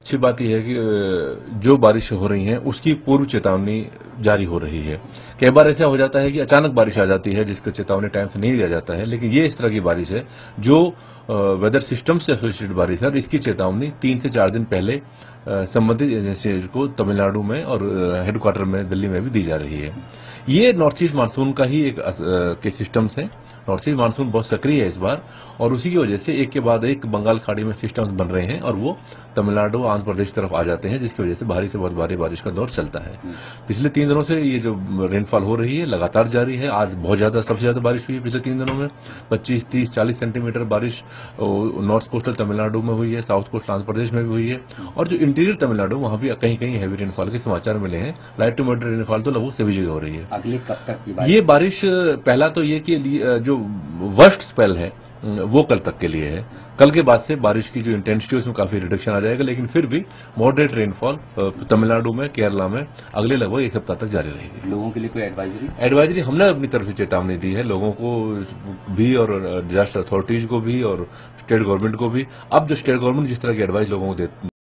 अच्छी बात यह है कि जो बारिश हो रही हैं उसकी पूर्व चेतावनी जारी हो रही है। कई बार ऐसा हो जाता है कि अचानक बारिश आ जाती है जिसका चेतावनी टाइम से नहीं दिया जाता है, लेकिन ये इस तरह की बारिश है जो वेदर सिस्टम से एसोसिएटेड बारिश है और इसकी चेतावनी 3 से 4 दिन पहले संबंधित एजेंसी को तमिलनाडु में और हेडक्वार्टर में दिल्ली में भी दी जा रही है। ये नॉर्थ ईस्ट मानसून का ही एक के सिस्टम्स है। नॉर्थ ईस्ट मानसून बहुत सक्रिय है इस बार और उसी की वजह से एक के बाद एक बंगाल खाड़ी में सिस्टम्स बन रहे हैं और वो तमिलनाडु आंध्र प्रदेश तरफ आ जाते हैं, जिसकी वजह से भारी से बहुत भारी बारिश का दौर चलता है। पिछले 3 दिनों से ये जो रेनफॉल हो रही है लगातार जारी है। आज बहुत ज्यादा, सबसे ज्यादा बारिश हुई है पिछले 3 दिनों में। 25, 30, 40 सेंटीमीटर बारिश नॉर्थ कोस्टल तमिलनाडु में हुई है, साउथ कोस्टल आंध्र प्रदेश में भी हुई है और जो इंटीरियर तमिलनाडु वहां भी कहीं कहीं हैवी रेनफॉल के समाचार मिले हैं। लाइट टू मॉडरेट रेनफॉल तो लगभग सभी जगह हो रही है। अगले कब तक की ये बारिश पहला तो ये कि जो वर्स्ट स्पेल है वो कल तक के लिए है। कल के बाद से बारिश की जो इंटेंसिटी है उसमें काफी रिडक्शन आ जाएगा, लेकिन फिर भी मॉडरेट रेनफॉल तमिलनाडु में, केरला में अगले लगभग 1 सप्ताह तक जारी रहेगी। लोगों के लिए कोई एडवाइजरी हमने अपनी तरफ से चेतावनी दी है लोगों को भी और डिजास्टर अथॉरिटीज को भी और स्टेट गवर्नमेंट को भी। अब जो स्टेट गवर्नमेंट जिस तरह की एडवाइस लोगों को